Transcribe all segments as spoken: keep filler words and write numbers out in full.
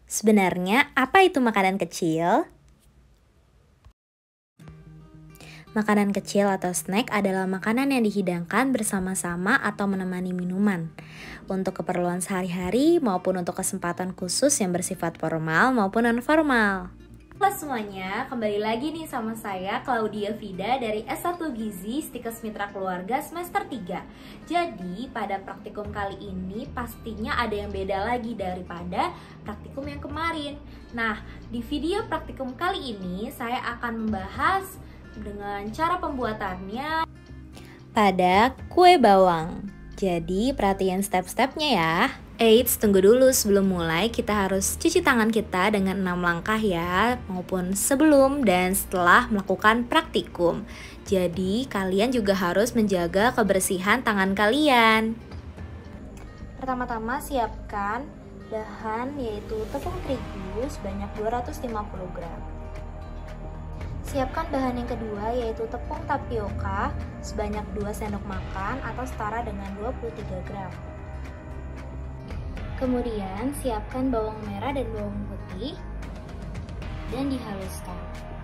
Sebenarnya, apa itu makanan kecil? Makanan kecil atau snack adalah makanan yang dihidangkan bersama-sama atau menemani minuman untuk keperluan sehari-hari maupun untuk kesempatan khusus yang bersifat formal maupun non-formal. Halo semuanya, kembali lagi nih sama saya Claudia Vida dari S satu Gizi Stikes Mitra Keluarga semester tiga. Jadi pada praktikum kali ini pastinya ada yang beda lagi daripada praktikum yang kemarin. Nah, di video praktikum kali ini saya akan membahas dengan cara pembuatannya pada kue bawang. Jadi perhatian step-stepnya ya. Eits, tunggu dulu, sebelum mulai kita harus cuci tangan kita dengan enam langkah ya, maupun sebelum dan setelah melakukan praktikum. Jadi kalian juga harus menjaga kebersihan tangan kalian. Pertama-tama siapkan bahan yaitu tepung terigu sebanyak dua ratus lima puluh gram. Siapkan bahan yang kedua yaitu tepung tapioka sebanyak dua sendok makan atau setara dengan dua puluh tiga gram. Kemudian siapkan bawang merah dan bawang putih dan dihaluskan.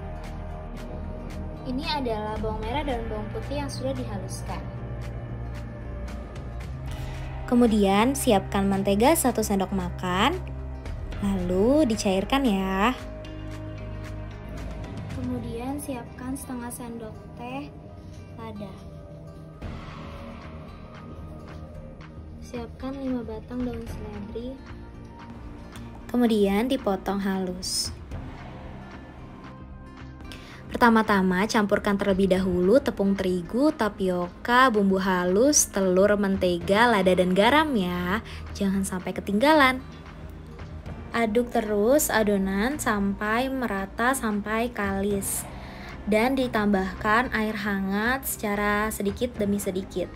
Ini adalah bawang merah dan bawang putih yang sudah dihaluskan. Kemudian siapkan mentega satu sendok makan, lalu dicairkan ya. Kemudian siapkan setengah sendok teh lada. Siapkan lima batang daun seledri. Kemudian dipotong halus. Pertama-tama campurkan terlebih dahulu tepung terigu, tapioka, bumbu halus, telur, mentega, lada, dan garam ya. Jangan sampai ketinggalan. Aduk terus adonan sampai merata sampai kalis. Dan ditambahkan air hangat secara sedikit demi sedikit.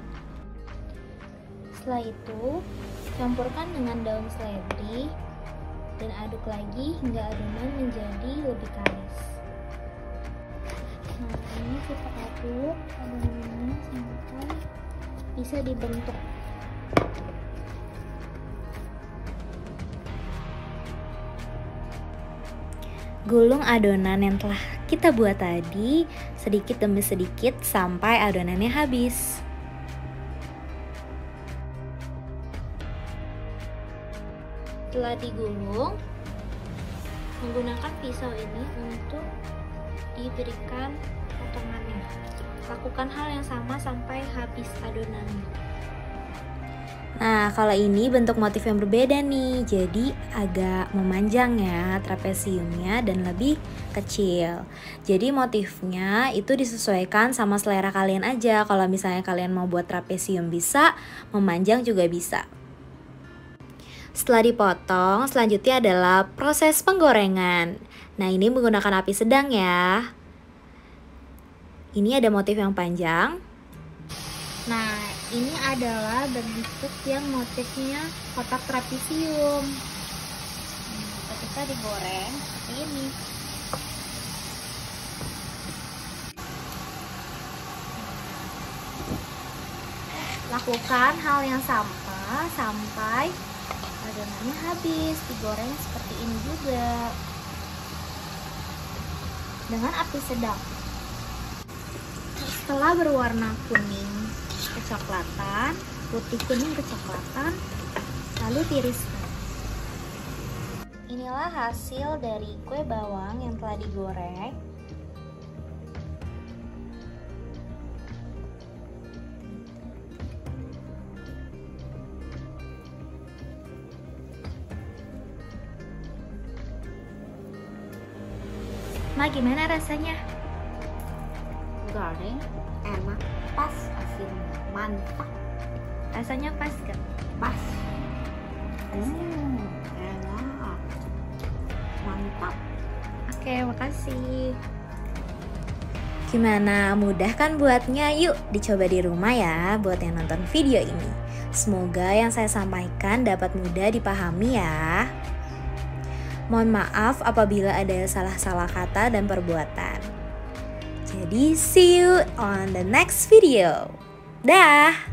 Setelah itu, campurkan dengan daun seledri dan aduk lagi hingga adonan menjadi lebih kalis. Nah, ini kita aduk adonannya sampai bisa dibentuk. Gulung adonan yang telah kita buat tadi sedikit demi sedikit sampai adonannya habis. Setelah digulung, menggunakan pisau ini untuk diberikan potongannya. Lakukan hal yang sama sampai habis adonannya. Nah, kalau ini bentuk motif yang berbeda nih, jadi agak memanjang ya trapesiumnya dan lebih kecil. Jadi motifnya itu disesuaikan sama selera kalian aja. Kalau misalnya kalian mau buat trapesium bisa, memanjang juga bisa. Setelah dipotong, selanjutnya adalah proses penggorengan. Nah, ini menggunakan api sedang ya. Ini ada motif yang panjang. Nah, ini adalah bentuk yang motifnya kotak trapesium. Nah, ketika digoreng seperti ini. Lakukan hal yang sama sampai adonannya habis, digoreng seperti ini juga dengan api sedang. Setelah berwarna kuning kecoklatan, putih kuning kecoklatan, lalu tiriskan. Inilah hasil dari kue bawang yang telah digoreng. Ma, gimana rasanya? Goreng, enak, pas, asin, mantap. Rasanya pas kan? Pas. Hmm, enak, mantap. Oke, makasih. Gimana, mudah kan buatnya? Yuk dicoba di rumah ya buat yang nonton video ini. Semoga yang saya sampaikan dapat mudah dipahami ya. Mohon maaf apabila ada salah-salah kata dan perbuatan. Jadi, see you on the next video. Dah!